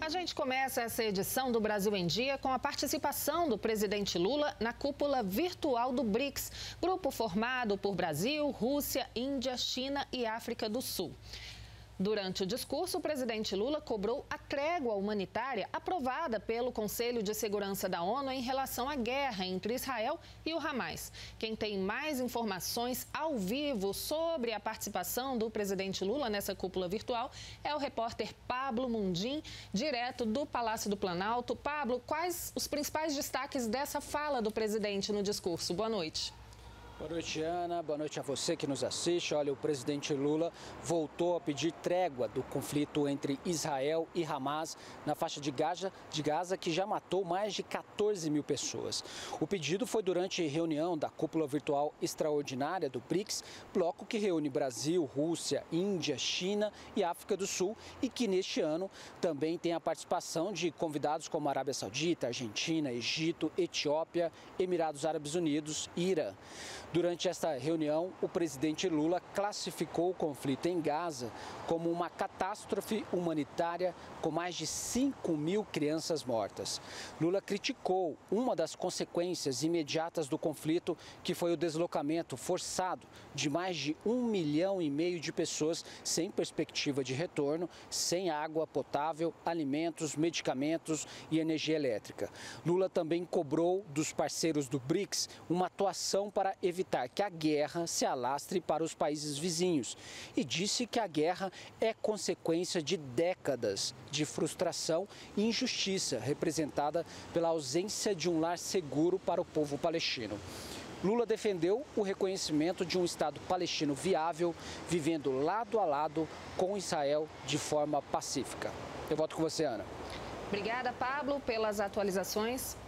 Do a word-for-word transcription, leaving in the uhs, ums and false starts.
A gente começa essa edição do Brasil em Dia com a participação do presidente Lula na cúpula virtual do BRICS, grupo formado por Brasil, Rússia, Índia, China e África do Sul. Durante o discurso, o presidente Lula cobrou a trégua humanitária aprovada pelo Conselho de Segurança da ONU em relação à guerra entre Israel e o Hamas. Quem tem mais informações ao vivo sobre a participação do presidente Lula nessa cúpula virtual é o repórter Pablo Mundim, direto do Palácio do Planalto. Pablo, quais os principais destaques dessa fala do presidente no discurso? Boa noite. Boa noite, Ana. Boa noite a você que nos assiste. Olha, o presidente Lula voltou a pedir trégua do conflito entre Israel e Hamas na faixa de Gaza, de Gaza, que já matou mais de quatorze mil pessoas. O pedido foi durante reunião da cúpula virtual extraordinária do BRICS, bloco que reúne Brasil, Rússia, Índia, China e África do Sul e que neste ano também tem a participação de convidados como Arábia Saudita, Argentina, Egito, Etiópia, Emirados Árabes Unidos e Irã. Durante esta reunião, o presidente Lula classificou o conflito em Gaza como uma catástrofe humanitária com mais de cinco mil crianças mortas. Lula criticou uma das consequências imediatas do conflito, que foi o deslocamento forçado de mais de um milhão e meio de pessoas sem perspectiva de retorno, sem água potável, alimentos, medicamentos e energia elétrica. Lula também cobrou dos parceiros do BRICS uma atuação para evitar evitar que a guerra se alastre para os países vizinhos e disse que a guerra é consequência de décadas de frustração e injustiça representada pela ausência de um lar seguro para o povo palestino. Lula defendeu o reconhecimento de um Estado palestino viável, vivendo lado a lado com Israel de forma pacífica. Eu volto com você, Ana. Obrigada, Pablo, pelas atualizações.